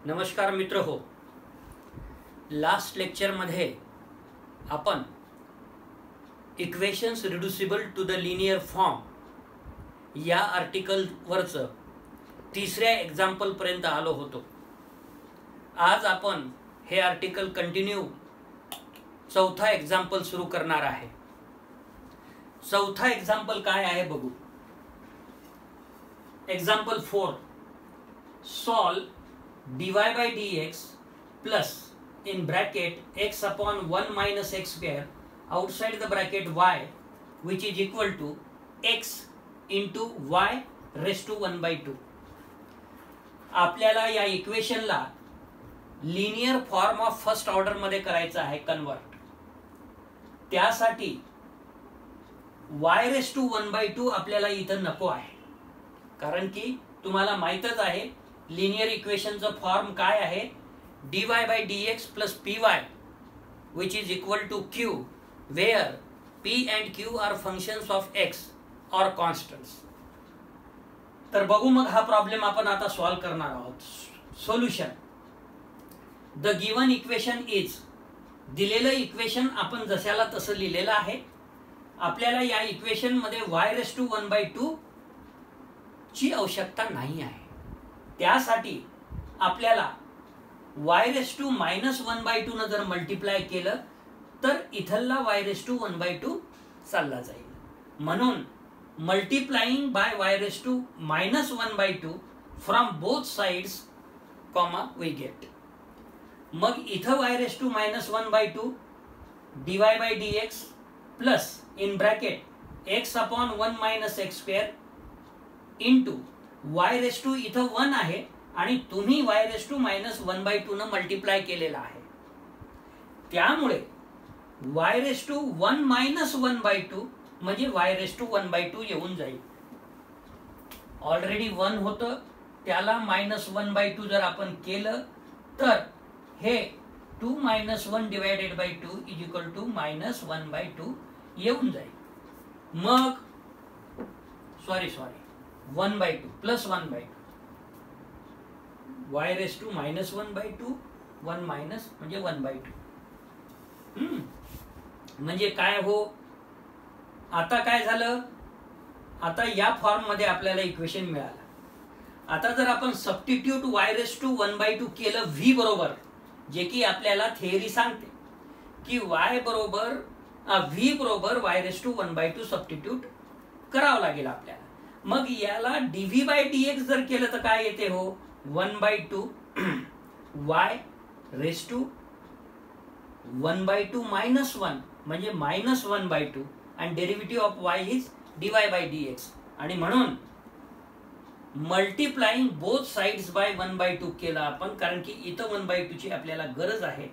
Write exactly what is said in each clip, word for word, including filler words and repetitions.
नमस्कार मित्र हो. लास्ट लेक्चरमध्ये आपण equations reducible to the linear form या आर्टिकलवरचं तिसऱ्या एक्झाम्पलपर्यंत आलो होतो. आज आपण हे आर्टिकल कंटिन्यू चौथा एक्झाम्पल सुरू करणार आहे. चौथा एक्झाम्पल काय आहे बघू. Example four. Solve dy by dx plus in bracket x upon one minus x square outside the bracket y which is equal to x into y raised to one by two. आपल्याला या इक्वेशनला linear form of first order मध्ये करायचं आहे convert. त्यासाठी y raised to one by two आपल्याला इथं नको आहे, कारण की तुम्हाला माहितच आहे लिनियर इक्वेशनचा फॉर्म काय आहे. dy by dx plus py which is equal to q where p and q are functions of x or constants. तर बघू मग हा प्रॉब्लेम आपण आता सॉल्व करणार आहोत. Solution. The given equation is. दिलेलं इक्वेशन आपण जशाला तसं लिहिलेलं आहे. आपल्याला या इक्वेशन मध्ये y raised to one by two ची आवश्यकता नाही आहे. त्यासाठी आपल्याला y raised to minus one by two न जर मल्टिप्लाय केलं तर इथला y raised to one by two चालला जाईल. म्हणून multiplying by y raised to minus one by two from both sides comma we get. मग इथं y raised to minus one by two dy by dx plus in bracket x upon one minus x square into y raised to इथं one आहे आणि तुम्ही y raised to minus one by two न multiply केलेला आहे. त्यामुळे y raised to one minus one by two म्हणजे y raised to one by two येऊन जाईल. ऑलरेडी वन होतं, त्याला मायनस वन बाय टू जर आपण केलं तर हे two minus one divided by two is equal to minus one by two येऊन जाईल. मग sorry sorry one by two plus one by two y raised to minus one by two one minus म्हणजे one by two. म्हणजे काय हो, आता काय झालं. आता या फॉर्म मध्ये आपल्याला इक्वेशन मिळालं. आता जर आपण substitute y raised to one by two केलं v बरोबर, जे की आपल्याला थिअरी सांगते की y बरोबर v बरोबर y raised to one by two substitute करावं लागेल आपल्याला. मग याला dv by dx जर केलं तर काय येते हो, one by two y raised to one by two minus one म्हणजे मायनस वन बाय टू आणि derivative of y is dy by dx. आणि म्हणून multiplying both sides by one by two केला आपण, कारण की इथं वन बाय टू ची आपल्याला गरज आहे.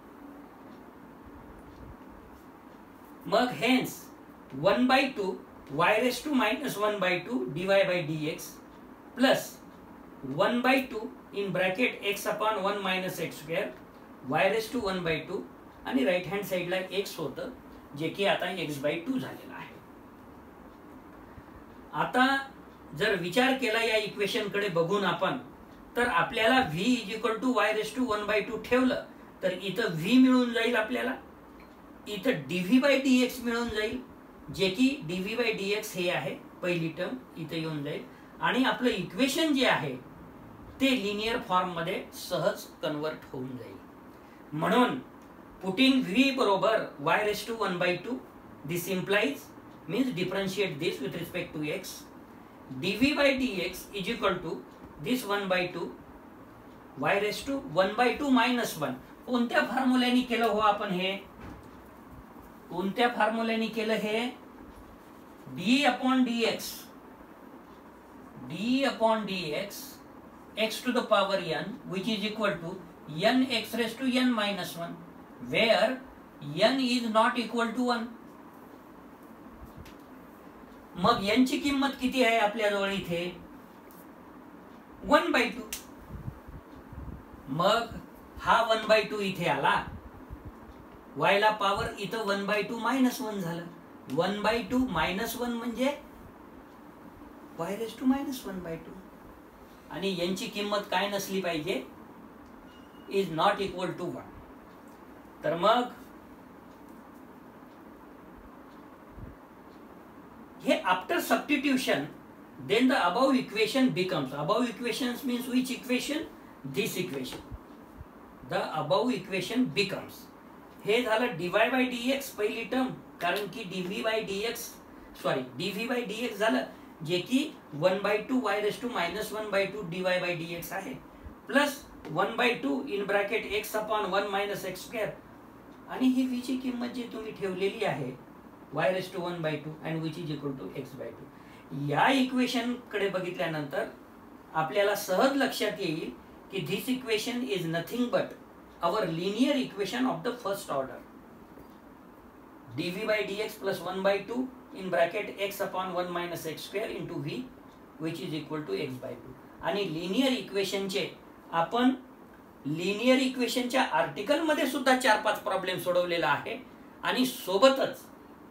मग hence one by two y raised to minus one by two dy by dx plus one by two in bracket x upon one minus x square y raised to one by two आणि right hand साइडला x होतं, जे की आता x by two झालेला आहे. आता जर विचार केला या इक्वेशन कडे बघून आपण, तर आपल्याला v is equal to y raised to one by two ठेवलं तर इथं v मिळून जाईल आपल्याला. इथं dv by dx मिळून जाईल, जे की dv by dx हे आहे पहिली टर्म इथे येऊन जाईल आणि आपलं इक्वेशन जे आहे ते लिनियर फॉर्म मध्ये सहज कन्वर्ट होऊन जाईल. म्हणून पुटिंग v बरोबर y raised to one by two, this implies means differentiate this with respect to x. dv by dx is equal to this one by two y raised to one by two minus one. कोणत्या फॉर्म्युल्याने केलं हो आपण हे, कोणत्या फॉर्म्युल्याने केलं हे, d upon dx d upon dx x to the power n which is equal to n x raised to n minus one where n is not equal to one. मग n ची किंमत किती आहे आपल्याजवळ इथे, वन बाय टू. मग हा one by to इथे आला, y ला पॉवर इथं one by two minus one झालं. One by two minus one म्हणजे y raised to minus one by two. आणि यांची किंमत काय नसली पाहिजे, is not equal to one. तर मग हे after substitution then the above equation becomes, above equations means which equation? This equation. The above equation becomes, हे झालं dy by dx पहिली टर्म, कारण की dv by dx sorry dv by dx झालं, जे की one by two y raise to minus one by two dy by dx आहे, plus one by two in bracket x upon one minus x square, आणि ही v ची किंमत जी तुम्ही ठेवलेली आहे y raise to one by two and which is equal to X by two. या equation कडे बघितल्यानंतर आपल्याला सहज लक्षात येईल की this equation is nothing but our linear equation of the first order, dv by dx plus one by two in bracket x upon one minus x square into v which is equal to X by two. आणि linear इक्वेशनचे आपण linear इक्वेशनच्या article मध्ये सुद्धा चार पाच problem सोडवलेला आहे, आणि सोबतच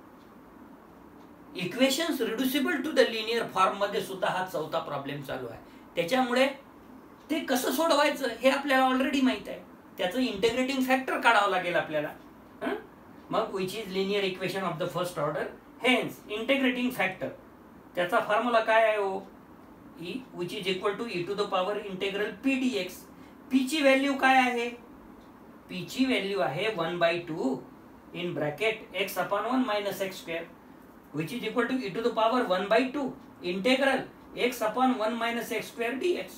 equations reducible to the linear form मध्ये सुद्धा हा चौथा प्रॉब्लेम चालू आहे. त्याच्यामुळे ते कसं सोडवायचं हे आपल्याला ऑलरेडी माहित आहे, त्याचं इंटिग्रेटिंग फॅक्टर काढावं लागेल आपल्याला. मग which is linear equation of the first order, hence integrating factor त्याचा फॉर्म्युला काय आहे हो, E which is equal to E to the power integral P D X. P ची व्हॅल्यू काय आहे, पी ची व्हॅल्यू आहे one by two in bracket X upon one minus x square which is equal to e to the power one by two integral x upon one minus x square dx.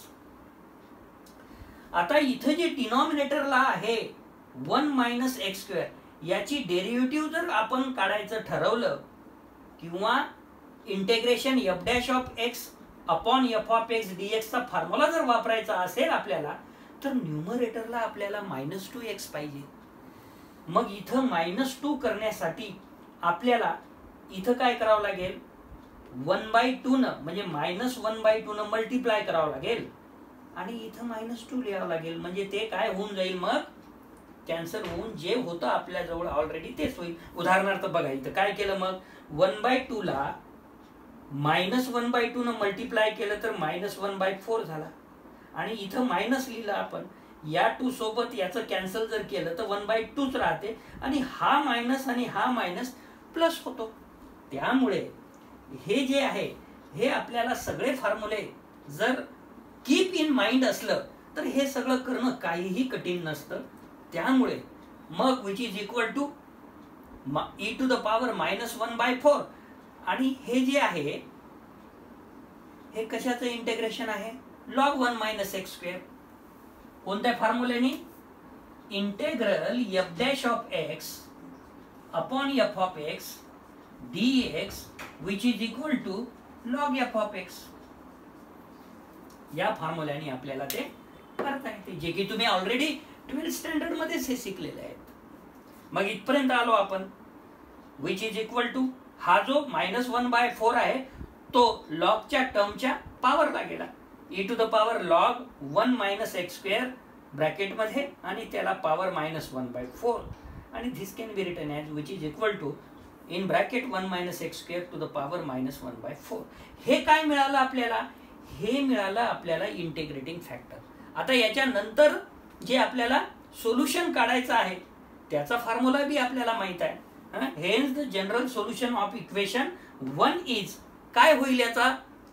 आता इथे जे डिनॉमिनेटरला आहे one minus x square याची derivative जर आपण काढायचं ठरवलं किंवा integration F dash of X upon F of X DX चा फॉर्म्युला जर वापरायचा असेल आपल्याला, तर न्यूमरेटरला आपल्याला मायनस टू एक्स पाहिजे. मग इथं मायनस टू करण्यासाठी आपल्याला इथं काय करावं लागेल, वन बाय टू न म्हणजे मायनस वन बाय टू न मल्टिप्लाय करावं लागेल, आणि इथं मायनस टू लिहावं लागेल. म्हणजे ते काय होऊन जाईल, मग कॅन्सल होऊन जे होतं आपल्या जवळ ऑलरेडी तेच होईल. उदाहरणार्थ बघा इथं काय केलं, मग वन बाय टू ला मायनस वन बाय टू न मल्टिप्लाय केलं तर मायनस वन बाय फोर झाला, आणि इथं मायनस लिहिलं आपण, या टू सोबत याचं कॅन्सल जर केलं तर वन बाय टूच राहते, आणि हा मायनस आणि हा मायनस प्लस होतो. त्यामुळे हे जे आहे हे आपल्याला सगळे फॉर्म्युले जर कीप इन माइंड असलं तर हे सगळं करणं काहीही कठीण नसतं. त्यामुळे मग which is equal to E to the power minus one by four, आणि हे जे आहे हे कशाचं इंटिग्रेशन आहे, log one minus x square. कोणत्या फॉर्म्युलेने, integral F dash of X upon F of X dx which is equal to log f of x. या फॉर्म्युल्याने आपल्याला ते करता येते, जे की तुम्ही ऑलरेडी ट्वेल्थ स्टँडर्ड मध्येच हे शिकलेले आहेत. मग इथपर्यंत आलो आपण, विच इज इक्वल टू हा जो मायनस वन बाय फोर आहे तो लॉगच्या टर्मच्या पॉवरला गेला, e to the power log one minus x square bracket मध्ये, आणि त्याला power minus one by four, आणि this can be written as which is equal to in bracket one minus x square to the power minus one by four. हे काय मिळालं आपल्याला, हे मिळालं आपल्याला इंटिग्रेटिंग फॅक्टर. आता याच्यानंतर जे आपल्याला सोल्युशन काढायचं आहे त्याचा फॉर्म्युला बी आपल्याला माहित आहे. Hence the general solution of equation one is, काय होईल याचा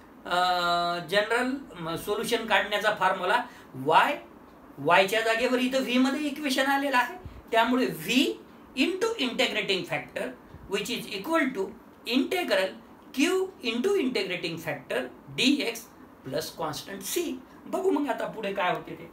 जनरल सोल्युशन काढण्याचा फॉर्म्युला, वाय, वायच्या जागेवर इथं व्ही मध्ये इक्वेशन आलेलं आहे, त्यामुळे v into integrating factor which is equal to integral q into integrating factor dx plus constant c. बघू मग आता पुढे काय होते ते.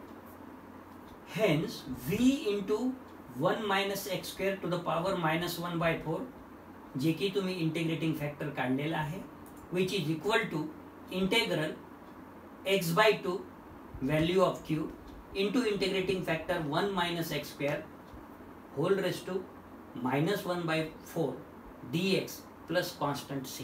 hence v into one minus x square to the power minus one by four, जे की तुम्ही इंटिग्रेटिंग फॅक्टर काढलेला आहे, which is equal to integral x by two value of q into integrating factor one minus x square whole raised to minus one by four d x plus constant c.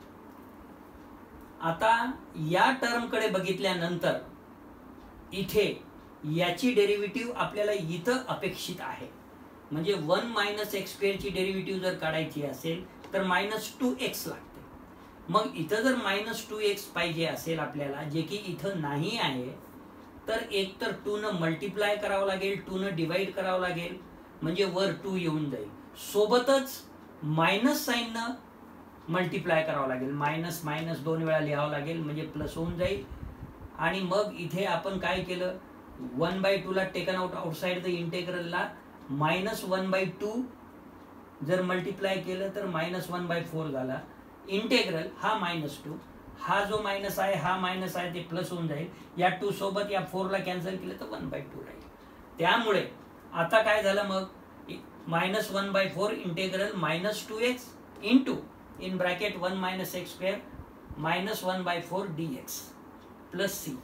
आता या term कडे बघितल्यानंतर इथे याची derivative आपल्याला इथं अपेक्षित आहे, म्हणजे वन मायनस एक्स स्क्वेअरची डेरिव्हेटिव्ह जर काढायची असेल तर मायनस टू एक्स लागते. मग इथं जर मायनस टू एक्स पाहिजे असेल आपल्याला, जे की इथं नाही आहे, तर एक तर टू न मल्टिप्लाय करावं लागेल, टू न डिवाइड करावं लागेल, म्हणजे वर टू येऊन जाईल. सोबतच मायनस साईन न मल्टिप्लाय करावं लागेल, मायनस मायनस दोन वेळा लिहावं लागेल म्हणजे प्लस होऊन जाईल. आणि मग इथे आपण काय केलं, वन बाय टू ला टेकन आउट आउटसाइड द इंटेग्रलला मायनस वन बाय टू जर मल्टिप्लाय केलं तर मायनस वन बाय फोर झाला. इंटेग्रल हा मायनस टू, हा जो मायनस आहे हा मायनस आहे ते प्लस होऊन जाईल. या टू सोबत या फोर ला कॅन्सल केलं तर वन बाय टू राहील. त्यामुळे आता काय झालं मग, minus one by four integral minus two x into in bracket one minus x square minus one by four d x plus c.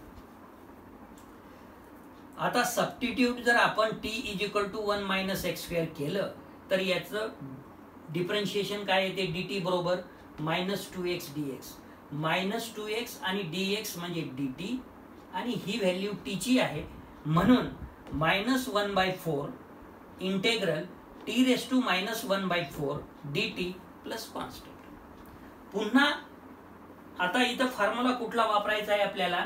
आता सबस्टिट्यूट जर आपण t is equal to one minus x square केलं तर याचं differentiation काय येते, d t बरोबर minus two x d x. Minus two x आणि डी एक्स म्हणजे डी टी, आणि ही व्हॅल्यू टीची आहे म्हणून minus one by four integral t raise to minus one by four d t plus constant. पुन्हा आता इथं फॉर्म्युला कुठला वापरायचा आहे आपल्याला,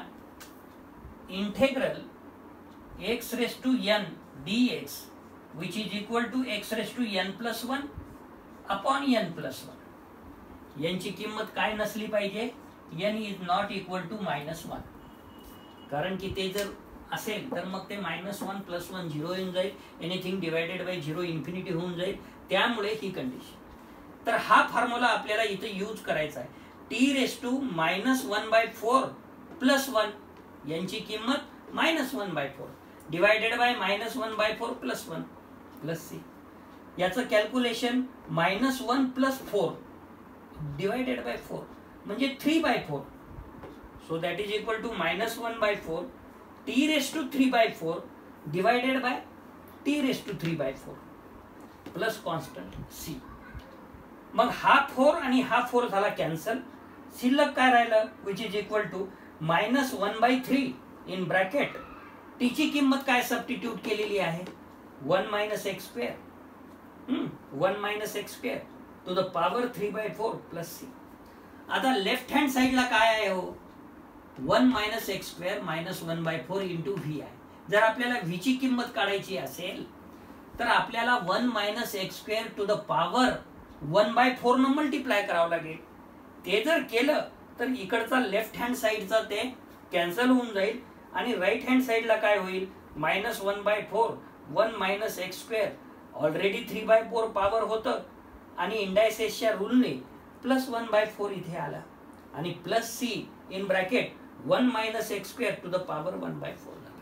integral x raise to n d x which is equal to x raise to n plus one upon n plus one. यांची किंमत काय नसली पाहिजे, n is not equal to minus one. कारण की ते जर असेल तर मग ते minus one plus one zero येऊन जाईल, anything divided by zero infinity होऊन जाईल. त्यामुळे ही कंडिशन. तर हा फॉर्म्युला आपल्याला इथे यूज करायचा आहे. T raise to minus one by four plus one, यांची किंमत minus one by four divided by minus one by four plus one plus c. याचं calculation minus one plus four divided by four म्हणजे three by four. So that is equal to minus one by four t raise to three by four divided by t raise to three by four plus constant c. मग हा four आणि हा four झाला cancel. शिल्लक काय राहिलं, which is equal to minus one by three in bracket टीची किंमत काय सबस्टिट्यूट केलेली आहे, one minus x square, one minus x square to the power three by four plus c. आता लेफ्ट हँड साइडला काय आहे हो, one minus x square minus one by four into v आहे. जर आपल्याला व्ही ची किंमत काढायची असेल तर आपल्याला one minus x square to the power one by four न मल्टिप्लाय करावं लागेल. ते जर केलं तर इकडचा लेफ्ट हँड साइडचा ते कॅन्सल होऊन जाईल आणि राईट हँड साइडला काय होईल, minus one by four one minus x square already three by four power होतं आणि इंडायसेसच्या रूलने प्लस वन बाय फोर इथे आला आणि plus c in bracket one minus x square to the power one by four झाला.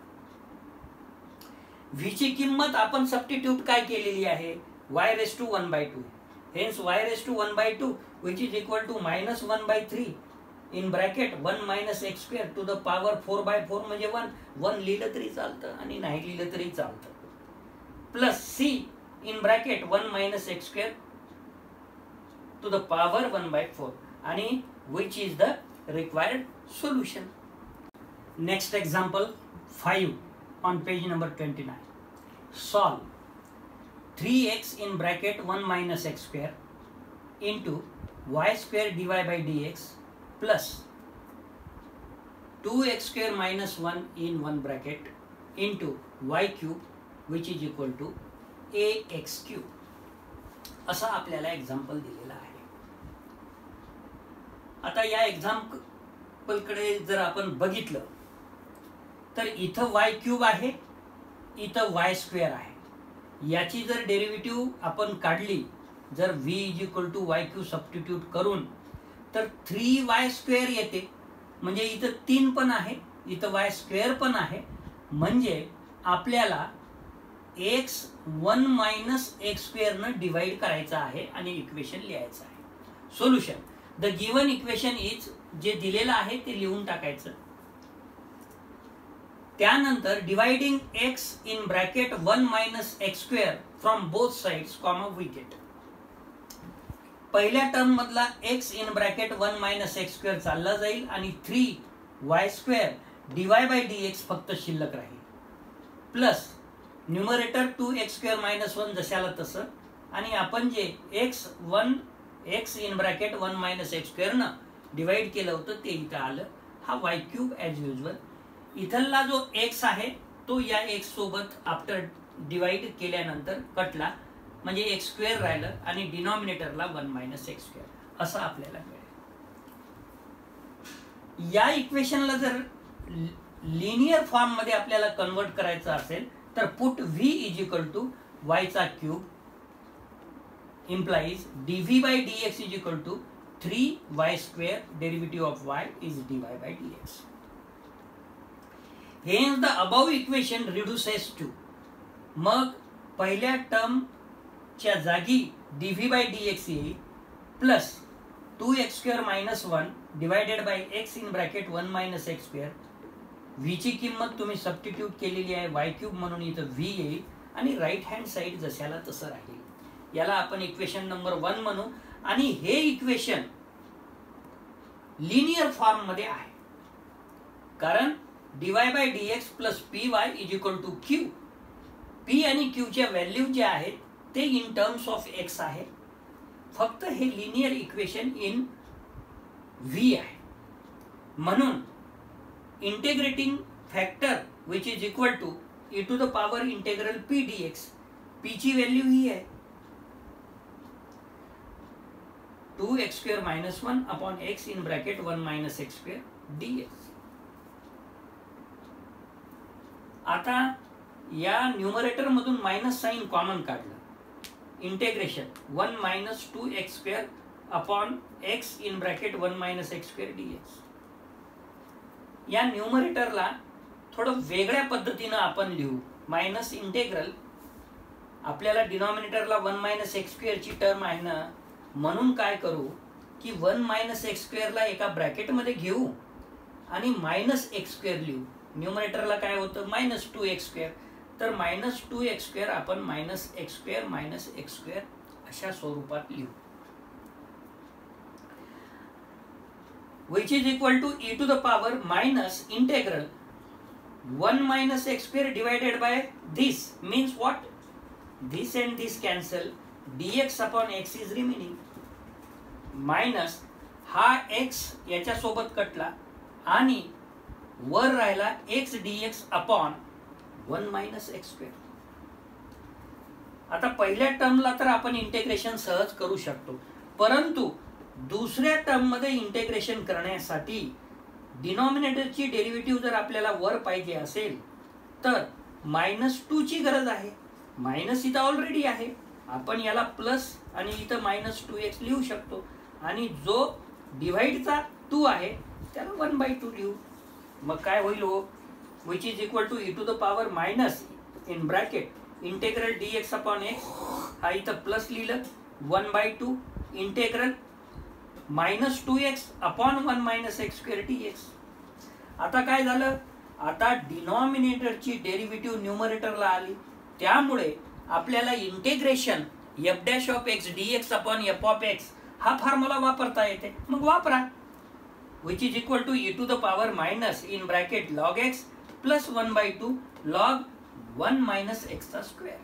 V ची किंमत आपण सबस्टिट्यूट काय केलेली आहे, y raise to one by two. Hence y raise to one by two which is equal to minus one by three in bracket one minus x square to the power four by four म्हणजे one. One लिहिलं तरी चालतं आणि नाही लिहिलं तरी चालतं. Plus c in bracket one minus x square to the power one by four आणि which is the required solution. Next example five on page number twenty-nine. Solve three x in bracket one minus x square into y square dy by dx plus two x square minus one in one bracket into y cube which is equal to ax cube. असा आपल्याला example दिलेला आहे. आता या example कडे जर आपण बघितलं तर इथं वाय क्यूब आहे, इथं वाय स्क्वेअर आहे. याची जर डेरिव्हेटिव्ह आपण काढली, जर v is equal to y cube substitute करून, तर थ्री वाय स्क्वेअर येते. म्हणजे इथं तीन पण आहे, इथं वाय स्क्वेअर पण आहे. म्हणजे आपल्याला x one minus x square न डिवाइड करायचं आहे आणि इक्वेशन लिहायचं आहे. Solution, the given equation is, जे दिलेलं आहे ते लिहून टाकायचं. त्यानंतर dividing x in bracket one minus x square from both sides comma we get. पहिल्या टर्म मधला x in bracket one minus x square चालला जाईल आणि three y square dy by d x फक्त शिल्लक राहील. Plus numerator two x square minus one जशाला तसं, आणि आपण जे x one x in bracket one minus x square न डिवाइड केलं होतं ते इथं आलं. हा वाय क्यूब ॲज युजल. इथला जो एक्स आहे तो या एक्स सोबत आफ्टर डिवाइड केल्यानंतर कटला, म्हणजे एक्स स्क्वेअर राहिलं आणि डिनॉमिनेटरला वन मायनस एक्स स्क्वेअर असं आपल्याला मिळेल. या इक्वेशनला जर लिनियर फॉर्म मध्ये आपल्याला कन्वर्ट करायचं असेल तर put v is equal to y चा cube implies dv by dx is equal to three y square derivative of y is dy by dx. Hence the above equation reduces to, मग पहिल्या term च्या जागी dv by dx येईल plus two x square minus one divided by x in bracket one minus x square. V ची किंमत तुम्ही substitute केलेली आहे वाय क्यूब म्हणून इथं व्ही येईल आणि राईट हँड साइड जशाला तसं राहील. याला आपण इक्वेशन नंबर वन म्हणू आणि हे इक्वेशन लिनियर फॉर्म मध्ये आहे कारण dy by dx plus p y is equal to q. P आणि क्यू च्या व्हॅल्यू जे आहेत ते इन टर्म्स ऑफ एक्स आहे. फक्त हे लिनियर इक्वेशन इन व्ही आहे म्हणून integrating factor which is equal to E to the power integral p dx. P ची व्हॅल्यू ही आहे two x square minus one upon x in bracket one minus x square dx. आता या numerator मधून minus sign common काढलं, integration one minus two x square upon x in bracket one minus x square dx. या न्यूमरेटरला थोडं वेगळ्या पद्धतीनं आपण लिहू. मायनस इंटेग्रल आपल्याला डिनॉमिनेटरला वन मायनस एक्स स्क्वेअर ची टर्म आहे ना, म्हणून काय करू की वन मायनस एक्स स्क्वेअरला एका ब्रॅकेट मध्ये घेऊ आणि मायनस एक्स स्क्वेअर लिहू. न्यूमरेटरला काय होतं मायनस टू एक्स स्क्वेअर, तर मायनस टू एक्स स्क्वेअर आपण minus x square minus x square अशा स्वरूपात लिहू. which is equal to e to the power minus integral one minus x square divided by this means what? This and this cancel, dx upon x is remaining minus हा x याच्या सोबत कटला आणि वर राहिला x dx upon one minus x square. आता पहिल्या टर्मला तर आपण इंटिग्रेशन सहज करू शकतो, परंतु दुसऱ्या टर्म मध्ये इंटिग्रेशन करण्यासाठी डिनॉमिनेटरची डेरिव्हेटिव्ह जर आपल्याला वर पाहिजे असेल तर मायनस टू ची गरज आहे. मायनस इथं ऑलरेडी आहे, आपण याला प्लस आणि इथं मायनस टू एक्स लिहू शकतो आणि जो डिवाइडचा टू आहे त्याला वन बाय टू लिहू. मग काय होईल हो, which is equal to E to the power minus in bracket integral dx upon x, हा इथं प्लस लिहिलं one by two integral minus two x upon one minus x square d x. आता काय झालं, आता डिनॉमिनेटरची डेरिव्हेटिव्ह न्यूमरेटरला आली, त्यामुळे आपल्याला integration F dash of x d x upon F of x हा फॉर्म्युला वापरता येते. मग वापरा. Which is equal to E to the power minus in bracket log x plus one by two log one minus x चा square.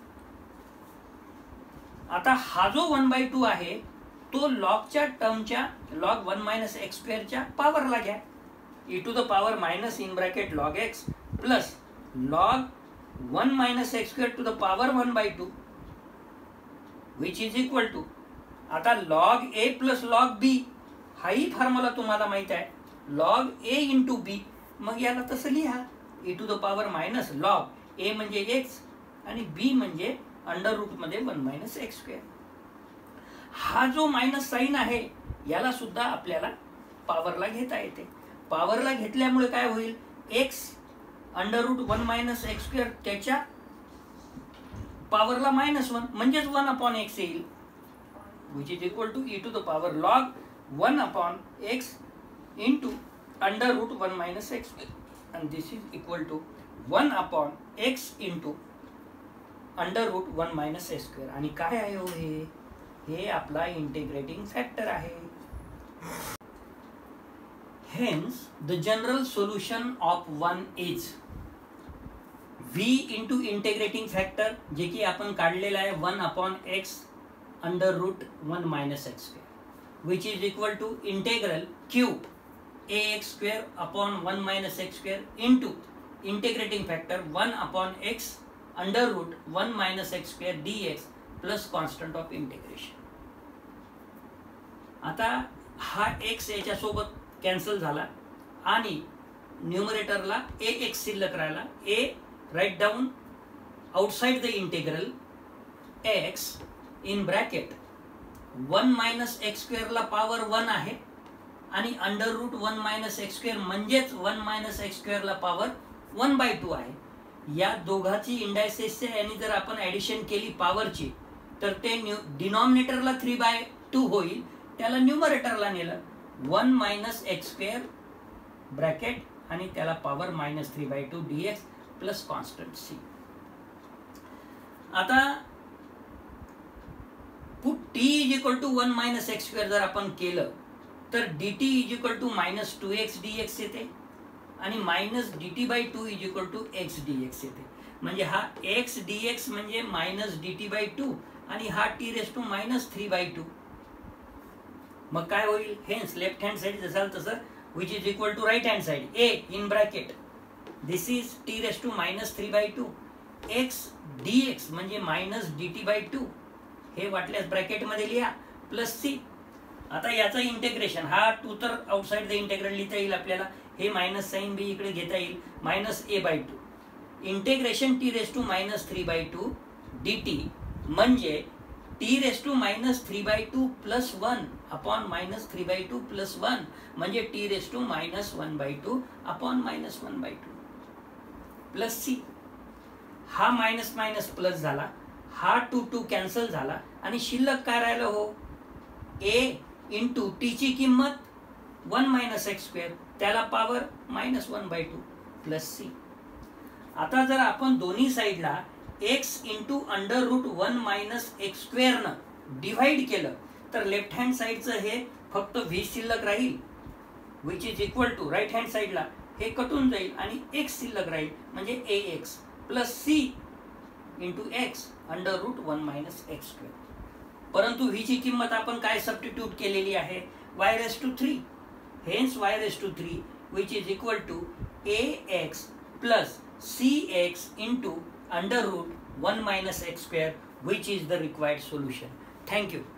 आता हा जो one by two आहे तो लॉगच्या टर्मच्या लॉग वन मायनस एक्स स्क्वेअरच्या पॉवरला घ्या. E to the power minus in bracket log x plus log one minus x square to the power one by two which is equal to, आता log a plus log b हाही formula तुम्हाला माहित आहे, log ए into बी. मग याला तसं लिहा e to the power minus log a म्हणजे एक्स आणि बी म्हणजे अंडर रूट मध्ये वन मायनस एक्स स्क्वेअर. हा जो मायनस साइन आहे याला सुद्धा आपल्याला पॉवरला घेता येते. पॉवरला घेतल्यामुळे काय होईल, x under root one minus x square त्याच्या पॉवरला मायनस वन म्हणजेच वन अपॉन एक्स येईल, which is equal to E to the power log one upon x into under root one minus x square and this is equal to one upon x into under root one minus x square. आणि काय आहे हो हे, हे आपला integrating factor आहे. Hence, the general solution of one is v into integrating factor जे की आपण काढलेला आहे one upon x under root one minus x square which is equal to integral cube a x square upon one minus x square into integrating factor one upon x under root one minus x square d x plus constant of integration. आता हा x याच्यासोबत cancel झाला आणि न्यूमरेटरला ए x शिल्लक राहिला. A write down outside the integral x in bracket one minus x स्क्वेअरला power one आहे आणि under root one minus x square म्हणजेच वन मायनस एक्स स्क्वेअरला पॉवर वन बाय टू आहे. या दोघाची इंडायसेसचे यांनी जर आपण ऍडिशन केली पॉवरची तर ते न्यू डिनॉमिनेटरला थ्री बाय टू होईल. त्याला न्यूमरेटरला नेलं one minus x square bracket आणि त्याला power minus three by two d x plus constant c. आता put t is equal to one minus x square जर आपण केलं तर d t is equal to minus two x d x येते आणि minus d t by two is equal to x d x येते. म्हणजे हा एक्स डी एक्स म्हणजे minus d t by two आणि हा t raise to minus three by two. मग काय होईल? हेन्स लेफ्ट हँड साइड जसाल तसं which is equal to right hand side a in bracket this is t raise to minus three by two x d x म्हणजे minus d t by two हे वाटल्यास ब्रॅकेटमध्ये लिहा plus c. आता याचं integration हा to तर outside the integral लिहिता येईल आपल्याला. हे मायनस साइन बी इकडे घेता येईल minus a by two integration t raise to minus three by two d t म्हणजे t raise to minus three by two plus one upon minus three by two plus one म्हणजे t raise to minus one by two upon minus one by two plus c. हा minus minus plus झाला, हा to to cancel झाला आणि शिल्लक काय राहिलं हो? ए इंटू टीची किंमत वन मायनस एक्स स्क्वेअर त्याला power minus one by two plus c. आता जर आपण दोन्ही साईडला x into under root one minus x स्क्वेअरनं डिव्हाइड केलं तर लेफ्ट हँड साईडचं हे फक्त व्ही शिल्लक राहील which is equal to right hand साईडला हे कटून जाईल आणि एक्स शिल्लक राहील म्हणजे a x plus c into x under root one minus x square. परंतु व्ही ची किंमत आपण काय सबस्टिट्यूट केलेली आहे? Y raise to three. Hence y raise to three which is equal to a x plus c x into under root one minus x square which is the required solution. Thank you.